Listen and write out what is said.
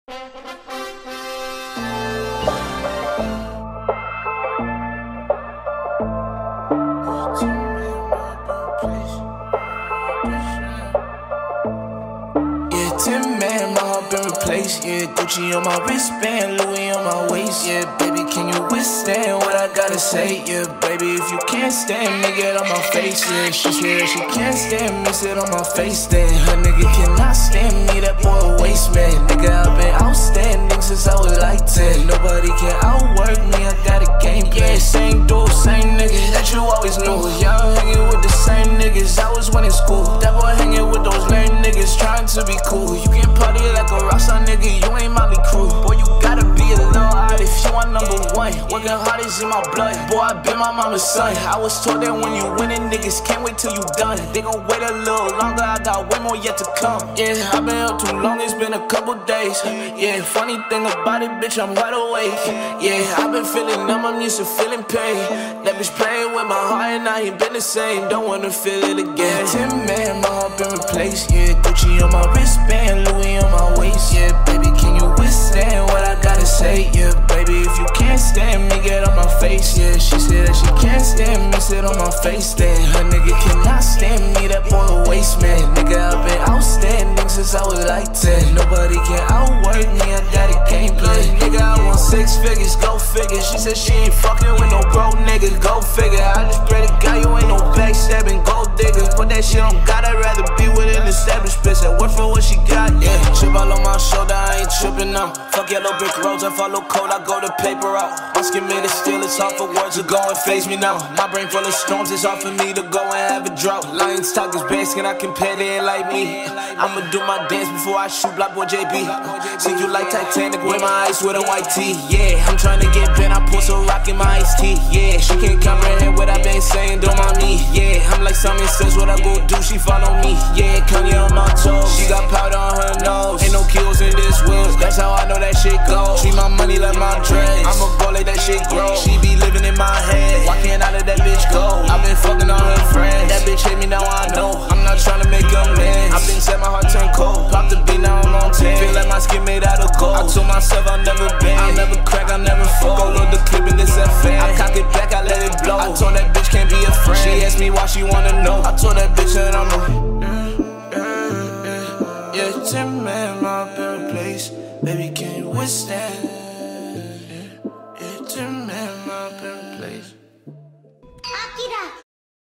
Tin Man, my heart been replaced. Yeah, Gucci on my wristband, Louis on my waist. Yeah, baby, can you withstand what I gotta say? Yeah, baby, if you can't stand me, get on my face. Yeah, she said that she can't stand me, sit on my face. Then her nigga cannot stand me, that boy a waste man. Nigga, I've been outstanding since I was like 10. Nobody can outwork me, I got a game plan. Yeah, same dude, same niggas that you always knew. Y'all hanging with the same niggas I was when in school. That boy hanging with those lame niggas trying to be cool. You can party like a rockstar nigga, you ain't Molly Crew. Boy, you gotta be a little hard if you want number one. Working hard is in my blood, boy, I been my mama's son. I was told that when you winning, niggas can't wait till you done. They gon' wait a little longer, I got way more yet to come. Yeah, I been up too long, it's been a couple days. Yeah, funny thing about it, bitch, I'm wide awake. Yeah, I been feeling numb, I'm used to feeling pain. That bitch playing with my heart and I ain't been the same. Don't wanna feel it again. Tin Man, my heart been replaced. Yeah, Gucci on my wristband, Louis on my waist. Yeah, baby, can you withstand what I gotta say? Yeah, baby, if you can't stand me, get on my face. Yeah, she said that she can't stand me, sit on my face. Then her nigga cannot stand me, that boy a waste man. Nigga, I've been outstanding since I was like 10. Nobody can outwork me, I got a game plan. Nigga, I want 6 figures, go figure. She said she ain't fucking with no broke nigga, go figure. I just pray to God you ain't no backstabbing gold digger. Put that shit on God, I'd rather be with an established bitch that work for what she got. Yeah, chip all on my shoulder, I ain't tripping now. Fuck yellow brick roads, I follow code, I go to paper out. My skin made it still, it's hard for words to go and face me now. My brain full of storms, it's hard for me to go and have a drought. Lions talk is best, can I compare, they ain't like me. I'ma do my dance before I shoot Black Boy JB. See you like Titanic with my ice with a white tee. Yeah, I'm trying to get bent, I pour some rock in my iced tea. Yeah, she can't comprehend what I've been saying, don't mind me. Yeah, I'm like Simon Says, what I go do, she follow me. Yeah, Kanye on my toes, she got powder on her nose. Ain't no kills in this wheels, that's how I know that shit goes. Treat my money like my dreads, I'ma go let that shit grow. She be living in my head, why can't I let that bitch go? I've been fucking on her friends, that bitch hate me now I know. I'm not trying to make them